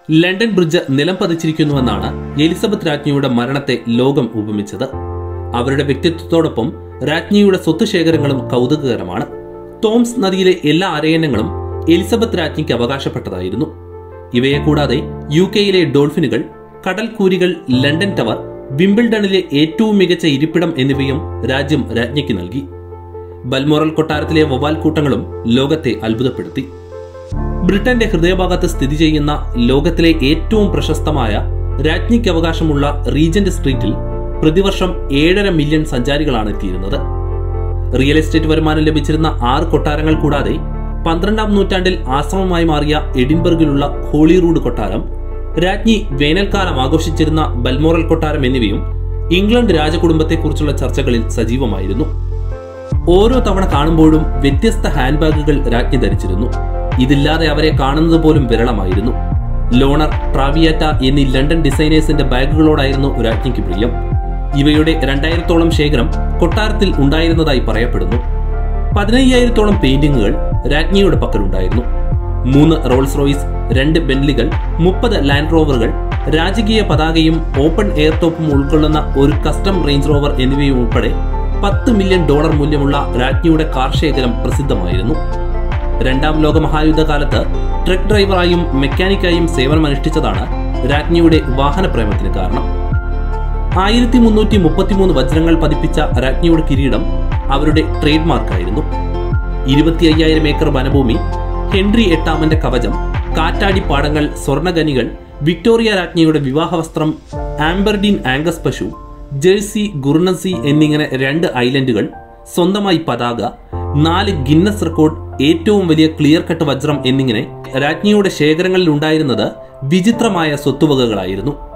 London bridge നിലം പതിച്ചിരിക്കുന്നുവെന്നാണ് Elizabeth രാജ്ഞിയുടെ മരണത്തെ ലോകം ഉപമിച്ചത്. അവരുടെ വ്യക്തിത്വത്തോടൊപ്പം രാജ്ഞിയുടെ സ്വത്ത് ശേഖരങ്ങളും കൗതുകകരമാണ്. തോംസ് നദിയിലെ എല്ലാ അരയന്നങ്ങളും എലിസബത്ത് രാജ്ഞിക്ക് അവകാശപ്പെട്ടതായിരുന്നു. ഇവയെ കൂടാതെ UK-യിലെ ഡോൾഫിനുകൾ, കടൽക്കൂരികൾ, ലണ്ടൻ ടവർ, വിംബിൾഡണിലെ ഏറ്റവും മികച്ച ഇരിപ്പിടം എന്നിവയും രാജ്യം രാജ്ഞിക്ക് നൽകി. ബൽമോറൽ കൊട്ടാരത്തിലെ വവ്വാൽ കൂട്ടങ്ങളും ലോകത്തെ അത്ഭുതപ്പെടുത്തി. ബ്രിട്ടന്റെ ഹൃദയഭാഗത്ത് സ്ഥിതി ചെയ്യുന്ന ലോകത്തിലെ ഏറ്റവും പ്രശസ്തമായ രാജ്ഞിക്ക് അവകാശമുള്ള റീജന്റ് സ്ട്രീറ്റിൽ പ്രതിവർഷം 7.5 മില്യൺ സഞ്ചാരികളാണ് എത്തിയിരുന്നത്. റിയൽ എസ്റ്റേറ്റ് വരുമാനം ലഭിച്ചിരുന്ന 6 കൊട്ടാരങ്ങൾ കൂടാതെ 12ാം നൂറ്റാണ്ടിൽ ആശ്രമമായി മാറിയ എഡിൻബർഗിലുള്ള ഹോളിറൂഡ് കൊട്ടാരം, രാജ്ഞി വേനൽക്കാലം ആഘോഷിച്ചിരുന്ന ബൽമോറൽ കൊട്ടാരം എന്നിവയും ഇംഗ്ലണ്ട് രാജകുടുംബത്തെക്കുറിച്ചുള്ള ചർച്ചകളിൽ സജീവമായിരുന്നു. ഓരോ തവണ കാണുമ്പോഴും വ്യത്യസ്ത ഹാൻഡ് ബാഗുകൾ രാജ്ഞി ധരിച്ചിരുന്നു. ഇതില്ലാതെ അവരെ കാണുന്നത് പോലും വിരളമായിരുന്നു. ലോണർ, ട്രാവിയാറ്റ എന്നീ ലണ്ടൻ ഡിസൈനേഴ്സിന്റെ ബാഗുകളോടായിരുന്നു രാജ്ഞിക്ക് പ്രിയം. ഇവയുടെ 2000-ഓളം ശേഖരം കൊട്ടാരത്തിൽ ഉണ്ടായിരുന്നതായി പറയപ്പെടുന്നു. 15,000-ഓളം പെയിന്റിങ്ങുകൾ രാജ്ഞിയുടെ പക്കലുണ്ടായിരുന്നു. 3 റോൾസ് റോയ്സ്, 2 ബെന്റ്ലികൾ, 30 ലാൻഡ് റോവറുകൾ, രാജകീയ പതാകയും ഓപ്പൺ എയർ ടോപ്പും ഉൾക്കൊള്ളുന്ന ഒരു കസ്റ്റം റേഞ്ച് റോവർ എന്നിവയും ഉൾപ്പെടെ $10 മില്യൺ മൂല്യമുള്ള രാജ്ഞിയുടെ കാർ ശേഖരം പ്രസിദ്ധമായിരുന്നു. 2ാം ലോക മഹായുദ്ധകാലത്ത് ട്രക്ക് ഡ്രൈവറായും മെക്കാനിക്കായും സേവനമനുഷ്ഠിച്ചതാണ് രാജ്ഞിയുടെ വാഹനപ്രേമത്തിന് കാരണം. 1333 വജ്രങ്ങൾ പതിപ്പിച്ച രാജ്ഞിയുടെ കിരീടം അവരുടെ ട്രേഡ് മാർക്കായിരുന്നു. 25,000 ഏക്കർ വനഭൂമി, ഹെൻറി 8-ാമന്റെ കവചം, കാറ്റാടിപ്പാടങ്ങൾ, സ്വർണ്ണഖനികൾ, വിക്ടോറിയ രാജ്ഞിയുടെ വിവാഹവസ്ത്രം, ആംബർഡീൻ ആംഗസ് പശു, ജേഴ്സി, ഗുർണസി എന്നിങ്ങനെ 2 ഐലൻഡുകൾ, സ്വന്തമായി പതാക, 4 ഗിന്നസ് റെക്കോർഡ്, ഏറ്റവും വലിയ ക്ലിയർ കട്ട് വജ്രം എന്നിങ്ങനെ രാജ്ഞിയുടെ ശേഖരങ്ങളിൽ ഉണ്ടായിരുന്നത് വിചിത്രമായ സ്വത്തുവകകളായിരുന്നു.